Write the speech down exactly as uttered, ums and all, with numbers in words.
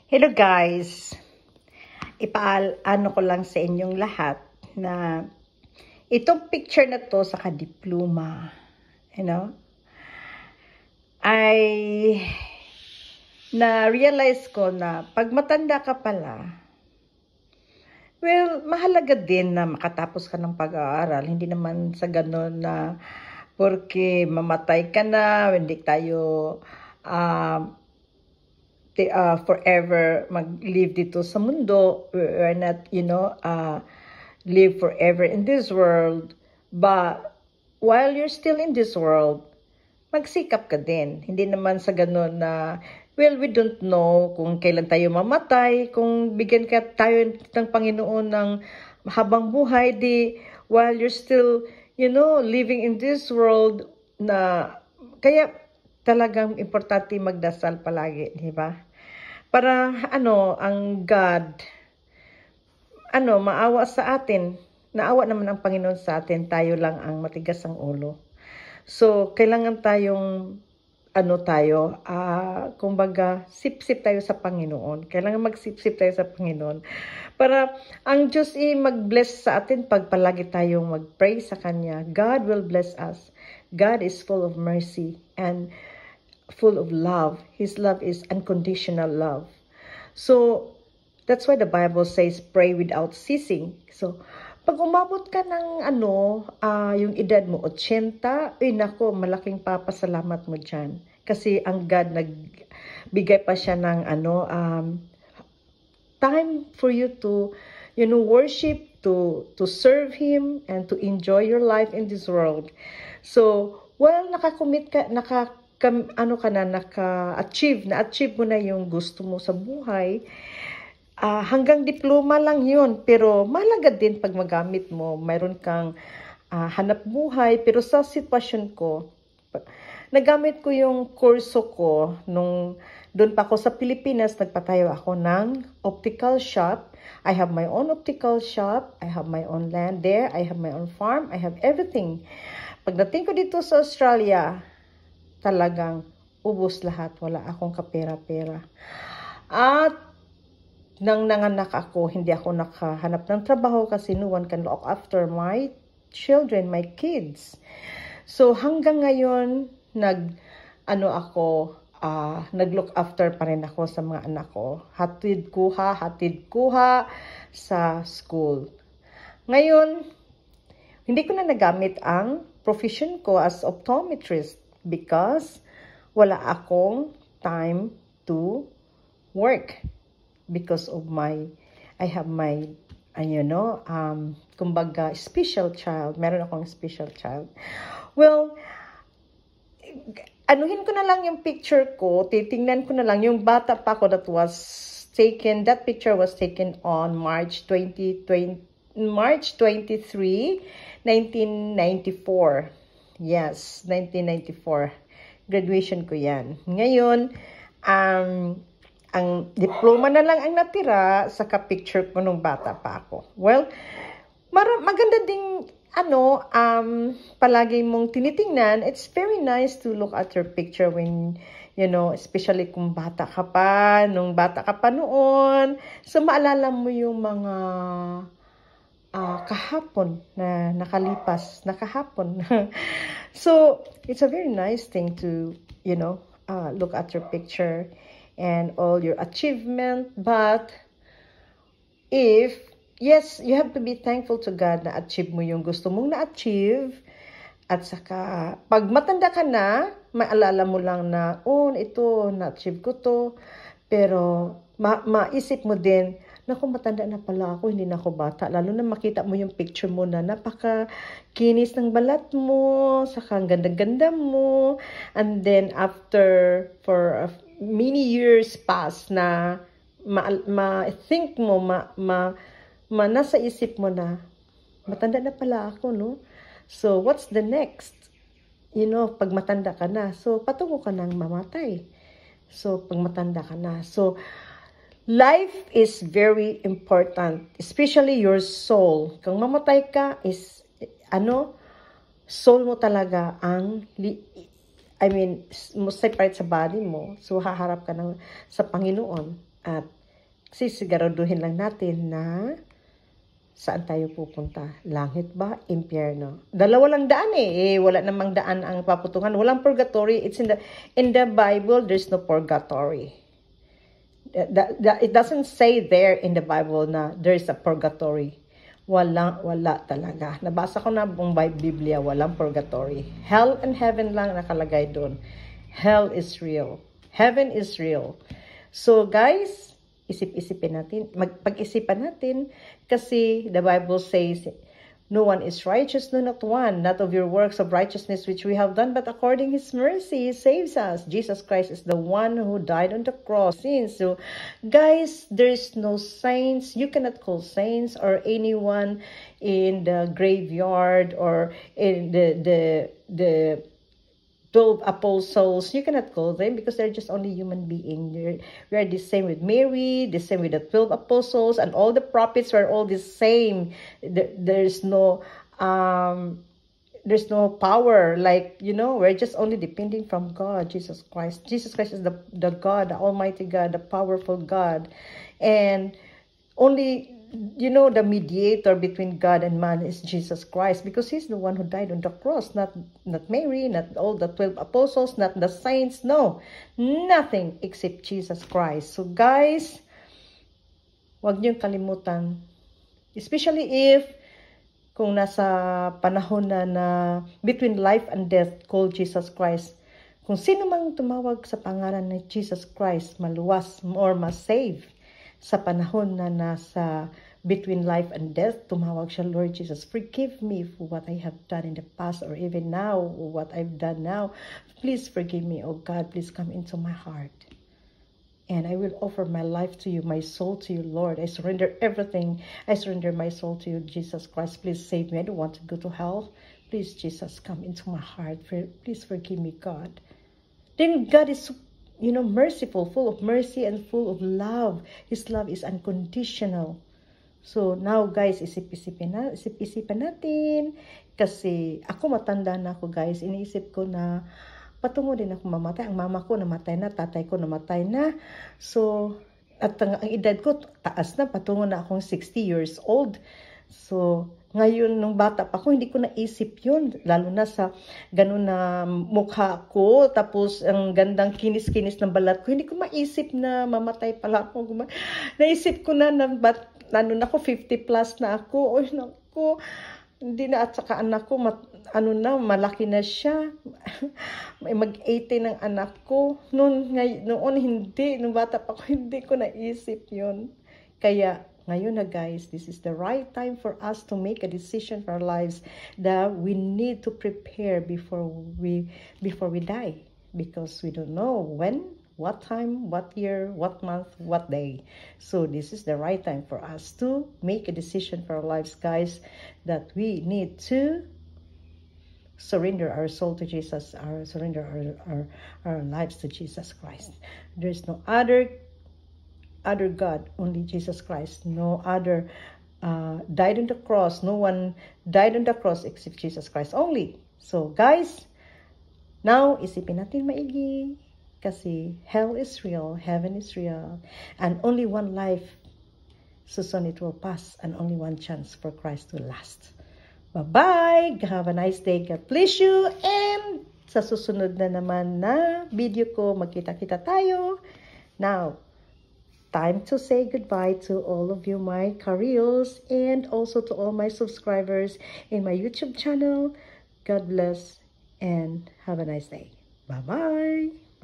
Hello guys! Ipaano ko lang sa inyong lahat na itong picture na to sa kadiploma, you know, ay na-realize ko na pag matanda ka pala, well, mahalaga din na makatapos ka ng pag-aaral. Hindi naman sa ganun na porque mamatay ka na, hindi tayo uh, uh, forever mag-live dito sa mundo. We're not, you know, uh, live forever in this world. But while you're still in this world, magsikap ka din. Hindi naman sa ganun na, well, we don't know kung kailan tayo mamatay, kung bigyan ka tayo ng Panginoon ng habang buhay, di while you're still, you know, living in this world, na kaya talagang importante magdasal palagi, di ba? Para ano, ang God, ano, maawa sa atin. Naawa naman ang Panginoon sa atin, tayo lang ang matigas ang ulo. So, kailangan tayong, ano tayo, uh, kumbaga, sip-sip tayo sa Panginoon. Kailangan mag-sip-sip tayo sa Panginoon. Para ang Diyos i mag-bless sa atin pag palagi tayong mag-pray sa Kanya. God will bless us. God is full of mercy and full of love. His love is unconditional love. So, that's why the Bible says, pray without ceasing. So, pag umabot ka ng ano, uh, yung edad mo, eighty, ay nako, malaking papasalamat mo dyan. Kasi ang God, nagbigay pa siya ng ano, um, time for you to, you know, worship, to, to serve Him, and to enjoy your life in this world. So, well, nakakommit ka, naka, kam, ano ka na, naka-achieve, na-achieve mo na yung gusto mo sa buhay. Uh, hanggang diploma lang yun, pero mahalaga din pag magamit mo, mayroon kang uh, hanap buhay. Pero sa sitwasyon ko, nagamit ko yung kurso ko nung doon pa ako sa Pilipinas, nagpatayo ako ng optical shop. I have my own optical shop, I have my own land there, I have my own farm, I have everything. Pagdating ko dito sa Australia, talagang ubos lahat, wala akong kapera-pera. At nang nanganak ako, hindi ako nakahanap ng trabaho kasi no one can look after my children, my kids. So hanggang ngayon, nag, ano ako, uh, nag-look after pa rin ako sa mga anak ko. Hatid kuha, hatid kuha sa school. Ngayon, hindi ko na nagamit ang profession ko as optometrist because wala akong time to work. Because of my, I have my, uh, you know, um, kumbaga, special child. Meron akong special child. Well, anuhin ko na lang yung picture ko, titingnan ko na lang yung bata pa ko that was taken, that picture was taken on March twenty-third, March twenty-third, nineteen ninety-four. Yes, nineteen ninety-four. Graduation ko yan. Ngayon, um, ang diploma na lang ang natira sa ka-picture ko nung bata pa ako. Well, maganda ding ano, um, palagi mong tinitingnan. It's very nice to look at your picture when, you know, especially kung bata ka pa, nung bata ka pa noon. So, maalala mo yung mga uh, kahapon na nakalipas, nakahapon. So, it's a very nice thing to, you know, uh, look at your picture and all your achievement. But if, yes, you have to be thankful to God na achieve mo yung gusto mong na-achieve. At saka, pag matanda ka na, maalala mo lang na, oh, ito, na-achieve ko to. Pero, ma maisip mo din, naku, matanda na pala ako, hindi na ako bata. Lalo na makita mo yung picture mo na napaka-kinis ng balat mo, saka ang ganda-ganda mo. And then, after, for a many years pass na ma-think ma mo, ma, ma, ma nasa isip mo na, matanda na pala ako, no? So, what's the next? You know, pag matanda ka na, so, patungo ka nang mamatay. So, pag matanda ka na. So, life is very important, especially your soul. Kung mamatay ka, is, ano, soul mo talaga ang, I mean, mo separate sa body mo. So, haharap ka ng, sa Panginoon. At sisiguraduhin lang natin na saan tayo pupunta? Langit ba? Impyerno? Dalawa lang daan eh. eh. Wala namang daan ang paputungan. Walang purgatory. It's in the in the Bible, there's no purgatory. That, that, it doesn't say there in the Bible na there's a purgatory. Wala, wala talaga. Nabasa ko na buong Biblia, walang purgatory. Hell and heaven lang nakalagay doon. Hell is real. Heaven is real. So guys, isip-isipin natin, magpag-isipan natin, kasi the Bible says, no one is righteous, no not one, not of your works of righteousness which we have done, but according His mercy, He saves us. Jesus Christ is the one who died on the cross. So, guys, there's no saints. You cannot call saints or anyone in the graveyard or in the the the twelve apostles. You cannot call them because they're just only human beings. We are the same with Mary, the same with the twelve apostles, and all the prophets were all the same. There's no um, there's no power. Like, you know, we're just only depending from God, Jesus Christ. Jesus Christ is the, the God, the Almighty God, the powerful God. And only, you know, the mediator between God and man is Jesus Christ, because He's the one who died on the cross, not not Mary, not all the twelve apostles, not the saints, no, nothing except Jesus Christ. So guys, wag niyong kalimutan, especially if kung nasa panahon na na between life and death, called Jesus Christ. Kung sino mang tumawag sa pangalan ni Jesus Christ, maluwas or masave sa panahon na nasa between life and death, tumawag siya, Lord Jesus, forgive me for what I have done in the past or even now, or what I've done now. Please forgive me, oh God, please come into my heart. And I will offer my life to you, my soul to you, Lord. I surrender everything. I surrender my soul to you, Jesus Christ. Please save me. I don't want to go to hell. Please, Jesus, come into my heart. Please forgive me, God. Then God is so, you know, merciful, full of mercy and full of love. His love is unconditional. So now guys, isip-isipin na, isip-isipan natin. Kasi ako matanda na ako guys. Iniisip ko na patungo din ako mamatay. Ang mama ko namatay na, tatay ko namatay na. So, at ang, ang edad ko taas na, patungo na akong sixty years old. So, ngayon, nung bata pa ako, hindi ko naisip yun. Lalo na sa ganun na mukha ko, tapos ang gandang kinis-kinis ng balat ko, hindi ko maisip na mamatay pala ako. Naisip ko na, na bat, ano na ako, fifty plus na ako. Oy, naku, hindi na, at saka anak ko, mat, ano na, malaki na siya. mag eighty ng anak ko. Noon, ngay, noon hindi, nung bata pa ako, hindi ko naisip yun. Kaya, ngayon na guys, this is the right time for us to make a decision for our lives that we need to prepare before we before we die, because we don't know when, what time, what year, what month, what day. So this is the right time for us to make a decision for our lives, guys, that we need to surrender our soul to Jesus, our surrender our, our, our lives to Jesus Christ. There's no other other God, only Jesus Christ. No other uh, died on the cross. No one died on the cross except Jesus Christ only. So guys, now isipin natin maigi, kasi hell is real, heaven is real, and only one life, so soon it will pass, and only one chance for Christ to last. Bye-bye! Have a nice day. God bless you. And sa susunod na naman na video ko, magkita-kita tayo. Now, time to say goodbye to all of you, my Careers, and also to all my subscribers in my YouTube channel. God bless and have a nice day. Bye-bye.